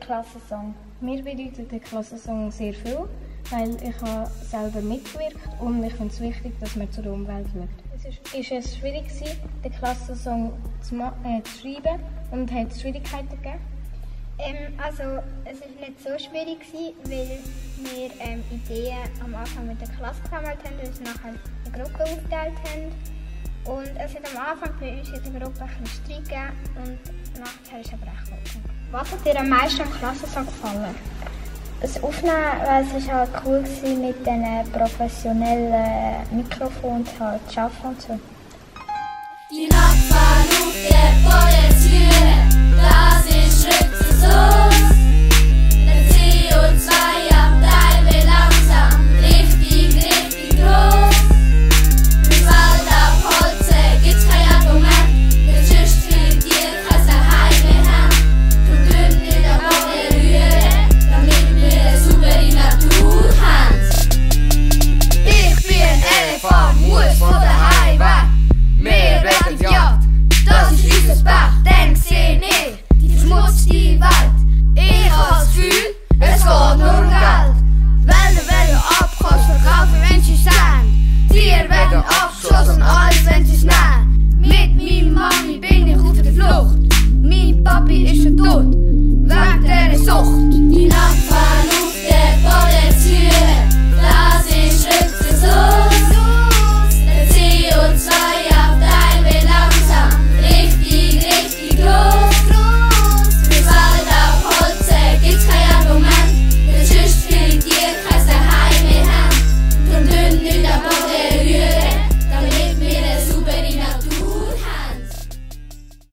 Klassensong. Mir bedeutet der Klassensong sehr viel, weil ich habe selber mitgewirkt und ich finde es wichtig, dass man zur Umwelt schaut. Es war schwierig, den Klassensong zu schreiben und hat es Schwierigkeiten gegeben? Also es war nicht so schwierig, weil wir Ideen am Anfang mit der Klasse gesammelt haben und uns nachher in Gruppen aufgeteilt haben. Und es hat am Anfang bei uns in der Gruppe ein bisschen Streit gegeben und nachher ist es aber echt gut. Was hat dir am meisten am Klassensong gefallen? Das Aufnehmen, weil es ist halt cool war, mit diesen professionellen Mikrofonen halt zu arbeiten und so. Die Nachbarn ruft der Polizei, das ist rücksichtslos. Der CO2-Abteil wird langsam richtig groß. Im Wald abholzen gibt's kein Argument, denn sonst findet ihr kein Zuhause mehr haben. Drum dürfen wir den Boden rühren, damit wir eine saubere Natur haben. Ich bin ein Elefant, muss von daheim weg. Wir werden gejagt, das ist unser Pech, dann sehe ich die verschmutzte Welt. Ich habe das Gefühl, es geht nur um Geld. Wälder werden abgekostet, verkaufen, wenn sie sind. Tiere werden abgeschossen, alles wenn sie es nehmen.